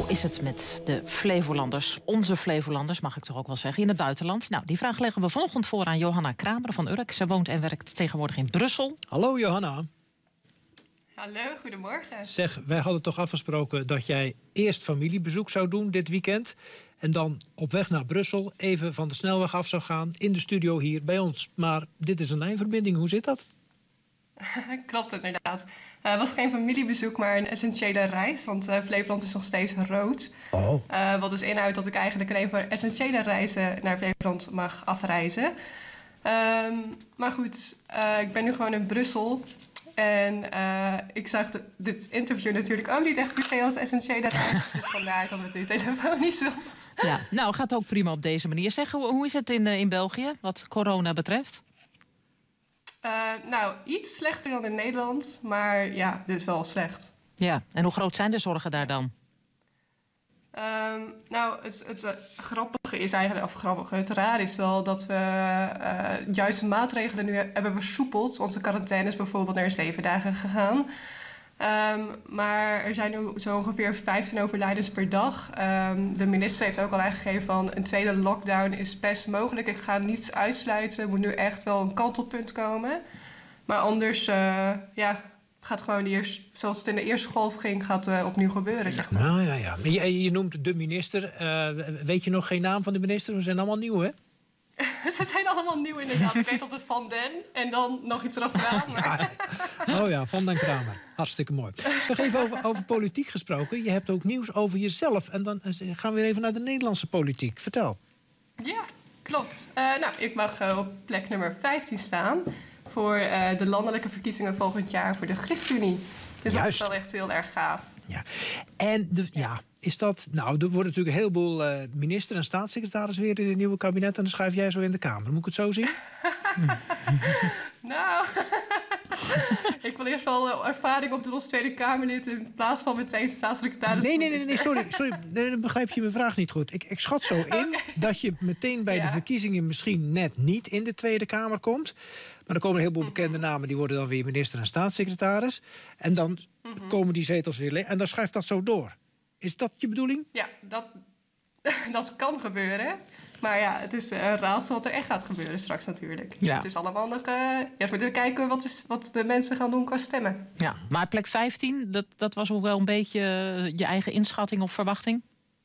is het met de Flevolanders, onze Flevolanders, mag ik toch ook wel zeggen, in het buitenland? Nou, die vraag leggen we vanochtend voor aan Johanna Kramer van Urk. Ze woont en werkt tegenwoordig in Brussel. Hallo Johanna. Hallo, goedemorgen. Zeg, wij hadden toch afgesproken dat jij eerst familiebezoek zou doen dit weekend. En dan op weg naar Brussel even van de snelweg af zou gaan in de studio hier bij ons. Maar dit is een lijnverbinding, hoe zit dat? Klopt inderdaad. Het was geen familiebezoek, maar een essentiële reis. Want Flevoland is nog steeds rood. Oh. Wat dus inhoudt dat ik eigenlijk alleen voor essentiële reizen naar Flevoland mag afreizen. Maar goed, ik ben nu gewoon in Brussel. En ik zag dit interview natuurlijk ook niet echt per se als essentiële reis. Dus vandaar dat het nu telefonisch is. Ja, nou gaat ook prima op deze manier. Zeg, hoe is het in België wat corona betreft? Nou, iets slechter dan in Nederland, maar ja, dus wel slecht. Ja, en hoe groot zijn de zorgen daar dan? Nou, het grappige is eigenlijk, het raar is wel dat we juist de maatregelen nu hebben versoepeld. Onze quarantaine is bijvoorbeeld naar 7 dagen gegaan. Maar er zijn nu zo ongeveer 15 overlijdens per dag. De minister heeft ook al aangegeven van een tweede lockdown is best mogelijk. Ik ga niets uitsluiten. Er moet nu echt wel een kantelpunt komen. Maar anders gaat gewoon zoals het in de eerste golf ging, gaat opnieuw gebeuren. Zeg maar. Nou ja. Je noemt de minister. Weet je nog geen naam van de minister? We zijn allemaal nieuw, hè? Ze zijn allemaal nieuw inderdaad. Ik weet altijd Van Den en dan nog iets erachteraan. Maar... Oh ja, Van den Kramer. Hartstikke mooi. Nog even over politiek gesproken. Je hebt ook nieuws over jezelf. En dan gaan we weer even naar de Nederlandse politiek. Vertel. Ja, klopt. Nou, ik mag op plek nummer 15 staan voor de landelijke verkiezingen volgend jaar voor de ChristenUnie. Dus dat is wel echt heel erg gaaf. Ja. En is dat... Nou, er worden natuurlijk een heleboel minister en staatssecretaris weer in het nieuwe kabinet. En dan schuif jij zo in de Kamer. Moet ik het zo zien? Nou, ik wil eerst wel ervaring opdoen als Tweede Kamerlid in plaats van meteen staatssecretaris. Nee, sorry. Nee, dan begrijp je mijn vraag niet goed. Ik schat zo in dat je meteen bij de verkiezingen misschien net niet in de Tweede Kamer komt. Maar er komen een heleboel bekende namen, die worden dan weer minister en staatssecretaris. En dan komen die zetels weer leeg. En dan schuift dat zo door. Is dat je bedoeling? Ja, dat kan gebeuren. Maar ja, het is een raadsel wat er echt gaat gebeuren straks natuurlijk. Ja. Het is allemaal nog... Eerst moeten we kijken wat de mensen gaan doen qua stemmen. Ja, maar plek 15, dat was ook wel een beetje je eigen inschatting of verwachting?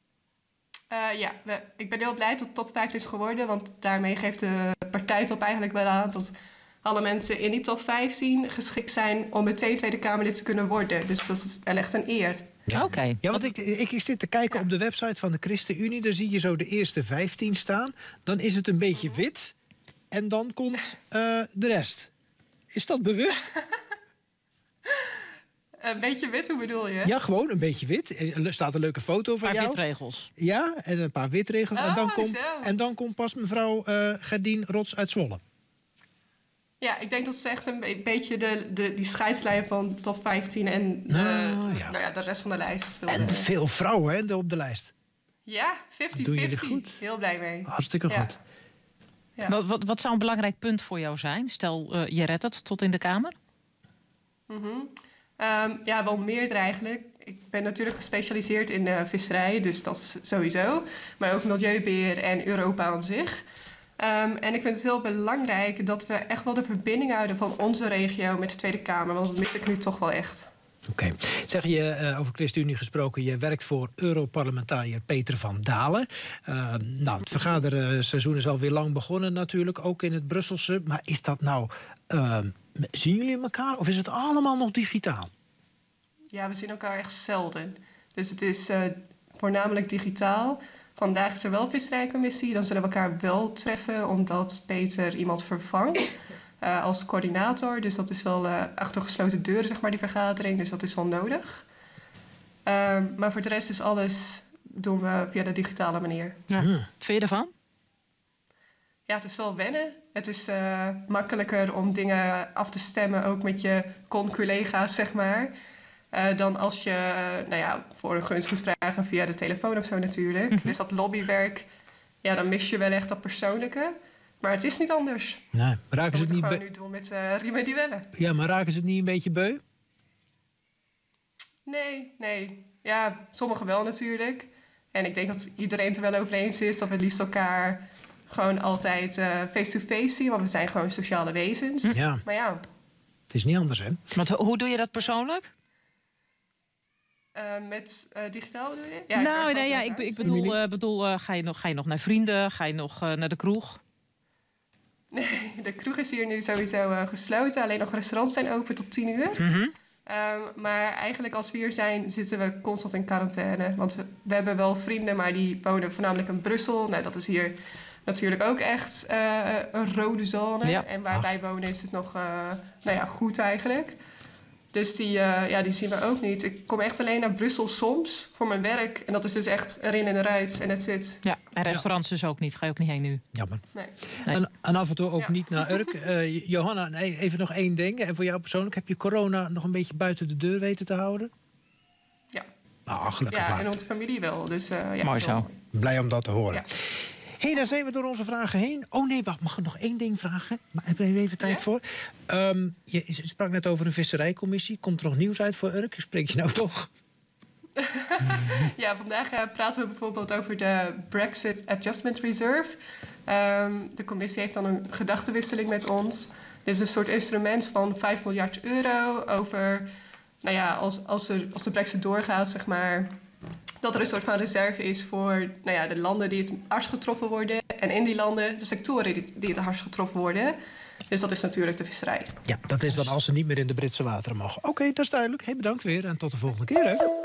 Ik ben heel blij dat het top 5 is geworden. Want daarmee geeft de partijtop eigenlijk wel aan dat alle mensen in die top 15 geschikt zijn om meteen Tweede Kamerlid te kunnen worden. Dus dat is wel echt een eer. Ja, oké. Ja, want ik zit te kijken op de website van de ChristenUnie. Daar zie je zo de eerste 15 staan. Dan is het een beetje wit. En dan komt de rest. Is dat bewust? Een beetje wit, hoe bedoel je? Ja, gewoon een beetje wit. Er staat een leuke foto van jou. Een paar witregels. Ja, en een paar witregels. En dan komt pas mevrouw Gerdien Rots uit Zwolle. Ja, ik denk dat het echt een beetje die scheidslijn van top 15 en de rest van de lijst. En veel vrouwen hè, op de lijst. Ja, 50-50. Doen jullie goed? Heel blij mee. Hartstikke goed. Ja. Wat zou een belangrijk punt voor jou zijn? Stel, je redt het tot in de Kamer? Wel meerdere eigenlijk. Ik ben natuurlijk gespecialiseerd in visserij, dus dat is sowieso. Maar ook milieubeheer en Europa aan zich. En ik vind het heel belangrijk dat we echt wel de verbinding houden van onze regio met de Tweede Kamer. Want dat mis ik nu toch wel echt. Oké. Zeg je over ChristenUnie gesproken, je werkt voor Europarlementariër Peter van Dalen. Het vergaderseizoen is alweer lang begonnen natuurlijk, ook in het Brusselse. Maar is dat nou, zien jullie elkaar of is het allemaal nog digitaal? Ja, we zien elkaar echt zelden. Dus het is voornamelijk digitaal. Vandaag is er wel een visserijcommissie. Dan zullen we elkaar wel treffen, omdat Peter iemand vervangt als coördinator. Dus dat is wel achter gesloten deuren, zeg maar, die vergadering. Dus dat is wel nodig. Maar voor de rest is alles doen we via de digitale manier. Ja. Wat vind je ervan? Ja, het is wel wennen. Het is makkelijker om dingen af te stemmen, ook met je collega's, zeg maar. Dan als je voor een gunst moet vragen via de telefoon of zo natuurlijk. Dus dat lobbywerk, dan mis je wel echt dat persoonlijke. Maar het is niet anders. Nee, raken ze het niet gewoon nu doen met riemen die wellen. Ja, maar raken ze het niet een beetje beu? Nee. Ja, sommigen wel natuurlijk. En ik denk dat iedereen het er wel over eens is dat we het liefst elkaar gewoon altijd face-to-face zien. Want we zijn gewoon sociale wezens. Ja. Maar ja. Het is niet anders, hè? Want hoe doe je dat persoonlijk? Met digitaal bedoel je? Ja, ik bedoel, ga je nog naar vrienden? Ga je nog naar de kroeg? Nee, de kroeg is hier nu sowieso gesloten. Alleen nog restaurants zijn open tot 10 uur. Maar eigenlijk als we hier zijn, zitten we constant in quarantaine. Want we hebben wel vrienden, maar die wonen voornamelijk in Brussel. Nou, dat is hier natuurlijk ook echt een rode zone. Ja. En waar wij wonen is het nog goed eigenlijk. Dus die zien we ook niet. Ik kom echt alleen naar Brussel soms voor mijn werk. En dat is dus echt erin en eruit en that's it. Ja, en restaurants dus ook niet. Ga je ook niet heen nu? Jammer. Nee. En af en toe ook niet naar Urk. Johanna, even nog één ding. En voor jou persoonlijk, heb je corona nog een beetje buiten de deur weten te houden? Ja. Gelukkig Ja, maar. en onze familie wel. Dus, Mooi zo. Blij om dat te horen. Ja. Hé, daar zijn we door onze vragen heen. Oh nee, wacht, mag ik nog één ding vragen? Maar heb je even tijd voor? Je sprak net over een visserijcommissie. Komt er nog nieuws uit voor Urk? Spreek je nou toch? Ja, vandaag praten we bijvoorbeeld over de Brexit Adjustment Reserve. De commissie heeft dan een gedachtenwisseling met ons. Dit is een soort instrument van 5 miljard euro over... Nou ja, als de Brexit doorgaat, zeg maar... dat er een soort van reserve is voor de landen die het hardst getroffen worden... en in die landen de sectoren die het hardst getroffen worden. Dus dat is natuurlijk de visserij. Ja, dat is dan als ze niet meer in de Britse wateren mogen. Oké, dat is duidelijk. Bedankt weer en tot de volgende keer. Hè?